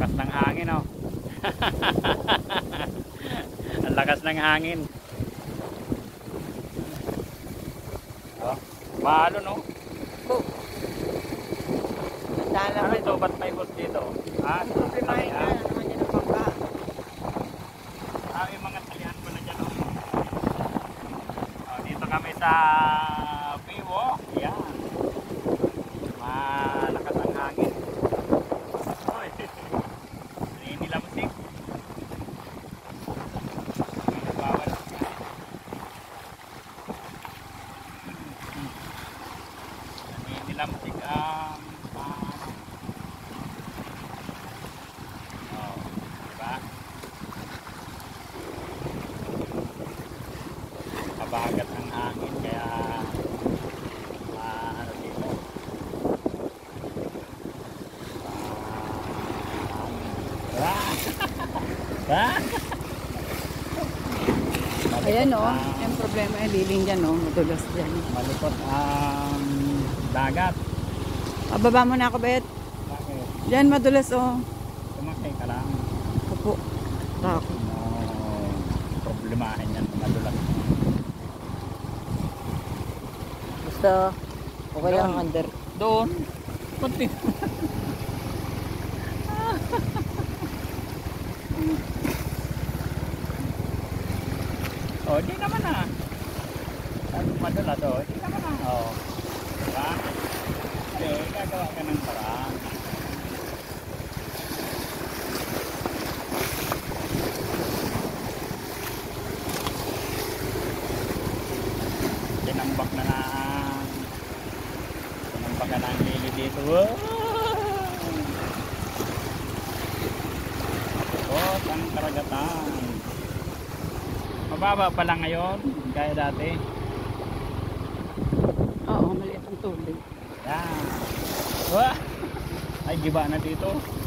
Lakas ng hangin, oh. Ang lakas ng hangin. Oh, mahalo, no? Oh. Ano ito? Ba't may bus dito? Ah, Problemahin na naman yan ang bangka. Ah, may mga talihan pala dyan, oh. Oh, dito kami sa Biwo. Yan. Malakas ang hangin. Oy. Hindi lamsik. Bawal. Hindi lamsik ang kabagat ng hangin kaya ano dito Ayan o, yung problema ay liling dyan o, madulas dyan. malikot ang dagat. Pababa mo na ako, Bet. Bakit? Dyan madulas o. Sumakay ka lang. Opo. Takot. Problemahin yan, madulas. Basta, okay lang ang under. Doon. Kunti. Oh, di naman na. Madulas, oh. Di naman na. Oh. Diba? Hindi, gagawa ka ng paraan. Tinambak na ang hili dito. Wow! Oh, ang karagatan. Mababa pa lang ngayon, gaya dati. Oo, maliit ang tubig. Yan. Wah! Ay, giba na dito.